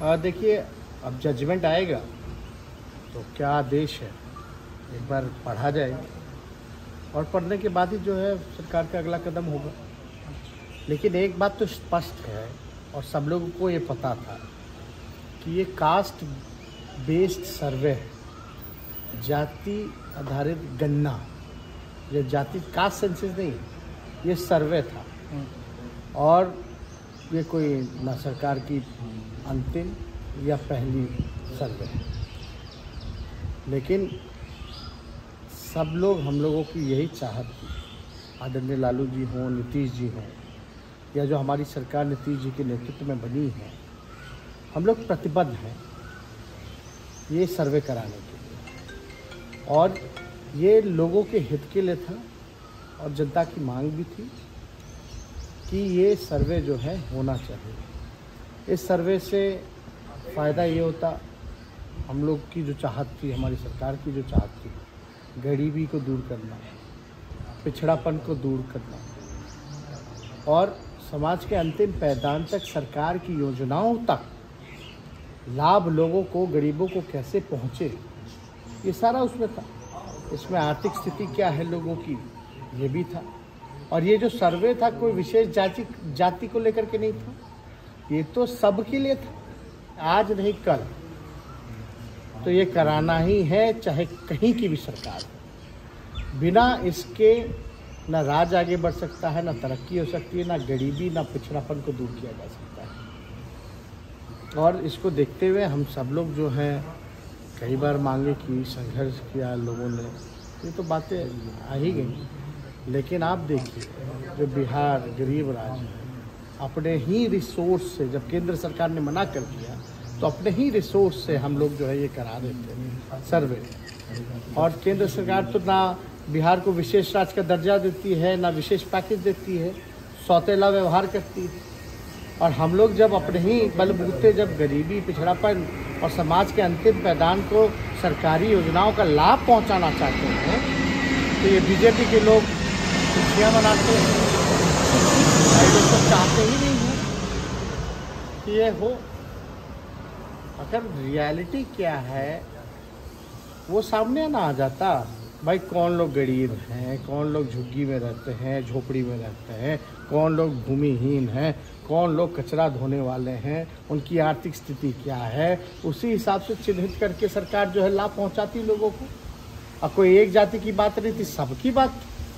देखिए, अब जजमेंट आएगा तो क्या आदेश है एक बार पढ़ा जाएगा और पढ़ने के बाद ही जो है सरकार का अगला कदम होगा। लेकिन एक बात तो स्पष्ट है और सब लोगों को ये पता था कि ये कास्ट बेस्ड सर्वे है, जाति आधारित गणना, ये जाति कास्ट सेंसस नहीं, ये सर्वे था और ये कोई ना सरकार की अंतिम या पहली सर्वे है। लेकिन सब लोग, हम लोगों की यही चाहत थी, आदरणीय लालू जी हों, नीतीश जी हों, या जो हमारी सरकार नीतीश जी के नेतृत्व में बनी है, हम लोग प्रतिबद्ध हैं ये सर्वे कराने के लिए। और ये लोगों के हित के लिए था और जनता की मांग भी थी कि ये सर्वे जो है होना चाहिए। इस सर्वे से फ़ायदा ये होता, हम लोग की जो चाहत थी, हमारी सरकार की जो चाहत थी, गरीबी को दूर करना, पिछड़ापन को दूर करना और समाज के अंतिम पैदान तक सरकार की योजनाओं तक लाभ लोगों को, गरीबों को कैसे पहुँचे, ये सारा उसमें था। इसमें आर्थिक स्थिति क्या है लोगों की, ये भी था। और ये जो सर्वे था कोई विशेष जाति को लेकर के नहीं था, ये तो सबके लिए था। आज नहीं कल तो ये कराना ही है, चाहे कहीं की भी सरकार हो। बिना इसके ना राज आगे बढ़ सकता है, ना तरक्की हो सकती है, ना गरीबी, ना पिछड़ापन को दूर किया जा सकता है। और इसको देखते हुए हम सब लोग जो हैं कई बार मांगे की, संघर्ष किया लोगों ने, ये तो बातें आ ही गई। लेकिन आप देखिए, जो बिहार गरीब राज्य है, अपने ही रिसोर्स से, जब केंद्र सरकार ने मना कर दिया तो अपने ही रिसोर्स से हम लोग जो है ये करा देते हैं सर्वे। और केंद्र सरकार तो ना बिहार को विशेष राज्य का दर्जा देती है, ना विशेष पैकेज देती है, सौतेला व्यवहार करती है। और हम लोग जब अपने ही बलबूते, जब गरीबी, पिछड़ापन और समाज के अंतिम पैदान को सरकारी योजनाओं का लाभ पहुंचाना चाहते हैं, तो ये बीजेपी के लोग खुशियाँ मनाते हैं। लोग तो चाहते ही नहीं हैं कि ये हो। अगर रियलिटी क्या है वो सामने ना आ जाता, भाई कौन लोग गरीब हैं, कौन लोग झुग्गी में रहते हैं, झोपड़ी में रहते हैं, कौन लोग भूमिहीन हैं, कौन लोग कचरा धोने वाले हैं, उनकी आर्थिक स्थिति क्या है, उसी हिसाब से चिन्हित करके सरकार जो है लाभ पहुंचाती लोगों को। अब कोई एक जाति की बात नहीं थी, सबकी बात।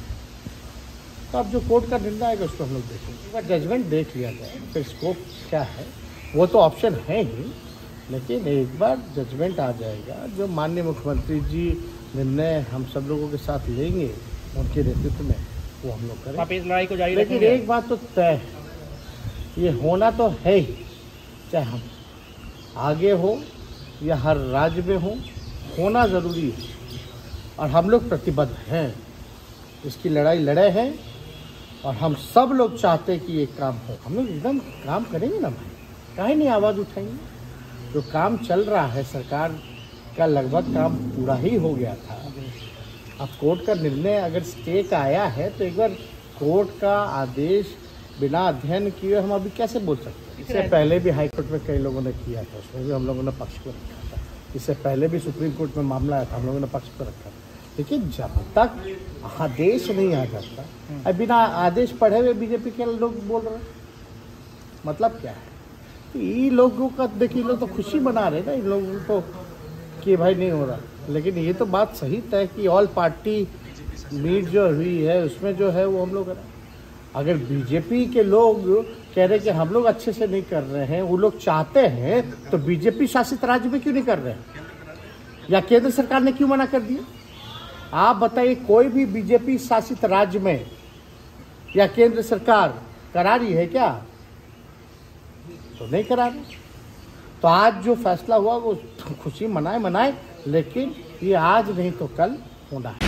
तो अब जो कोर्ट का निर्णय आएगा उसको हम लोग देखेंगे, एक बार जजमेंट देख लिया जाए, फिर स्कोप क्या है वो तो ऑप्शन है ही। लेकिन एक बार जजमेंट आ जाएगा, जो माननीय मुख्यमंत्री जी निर्णय हम सब लोगों के साथ लेंगे उनके नेतृत्व में, वो हम लोग करें। आप इस लड़ाई को जारी लेकिन रखेंगे? एक बात तो तय है, ये होना तो है ही, चाहे हम आगे हो या हर राज्य में हो, होना ज़रूरी है। और हम लोग प्रतिबद्ध हैं, इसकी लड़ाई लड़े हैं और हम सब लोग चाहते हैं कि ये काम हो। हम लोग एकदम काम करेंगे ना भाई, काहे नहीं आवाज़ उठाएंगे। जो काम चल रहा है, सरकार का लगभग काम पूरा ही हो गया था। अब कोर्ट का निर्णय अगर स्टे का आया है तो एक बार कोर्ट का आदेश बिना अध्ययन किए हम अभी कैसे बोल सकते हैं। इससे पहले भी हाई कोर्ट में कई लोगों ने किया था, उसमें भी हम लोगों ने पक्ष को रखा था। इससे पहले भी सुप्रीम कोर्ट में मामला आया था, हम लोगों ने पक्ष को रखा था। लेकिन जब तक आदेश नहीं आ जाता, अब बिना आदेश पढ़े हुए बीजेपी के लोग बोल रहे हैं, मतलब क्या है? ये लोगों का देखिए, लोग तो खुशी मना रहे ना इन लोगों को कि भाई नहीं हो रहा। लेकिन ये तो बात सही तय कि ऑल पार्टी मीट जो हुई है उसमें जो है वो हम लोग, अगर बीजेपी के लोग कह रहे कि हम लोग अच्छे से नहीं कर रहे हैं, वो लोग चाहते हैं, तो बीजेपी शासित राज्य में क्यों नहीं कर रहे हैं, या केंद्र सरकार ने क्यों मना कर दिया? आप बताइए, कोई भी बीजेपी शासित राज्य में या केंद्र सरकार करा रही है क्या? तो नहीं करा रहे। तो आज जो फैसला हुआ वो खुशी मनाए, लेकिन ये आज नहीं तो कल होना है।